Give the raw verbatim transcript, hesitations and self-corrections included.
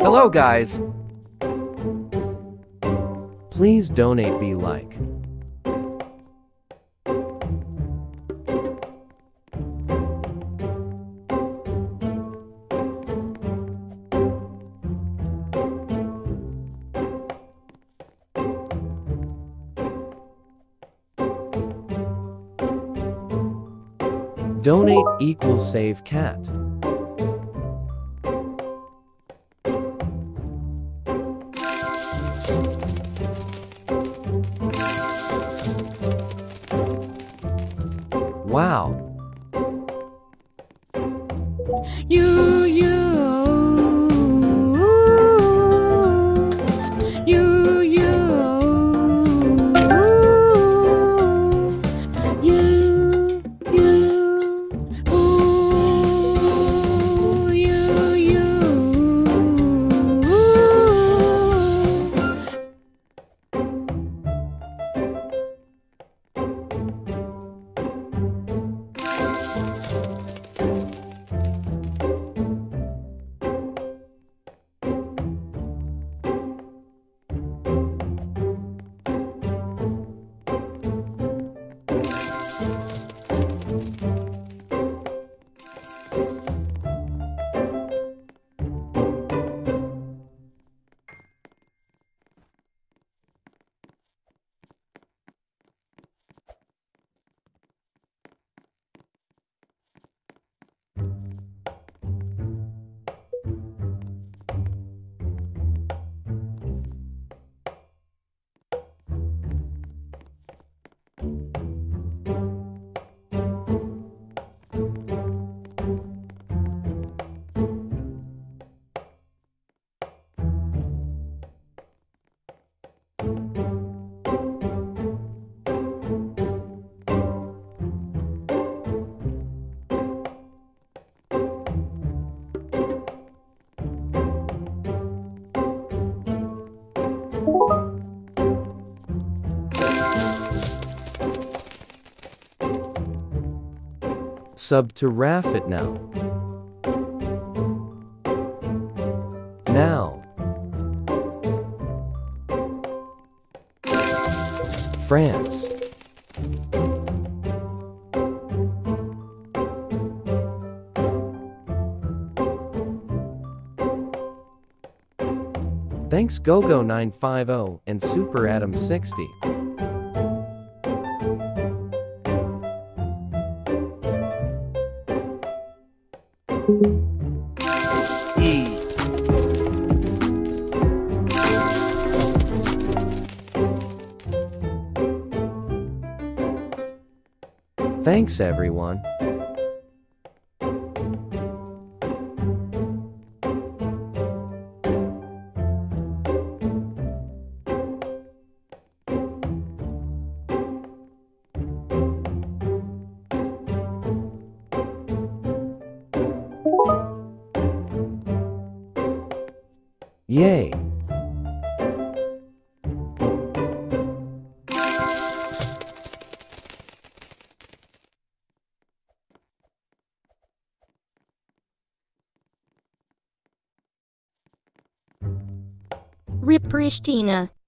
Hello guys. Please donate be like. Donate equals save cat. Wow. You, you, you, you, you, you, ooh, you, you. Sub to Raffit now. Now. France. Thanks GoGo nine fifty and Super Adam sixty. E. Thanks everyone. Yay! Rip Pristina.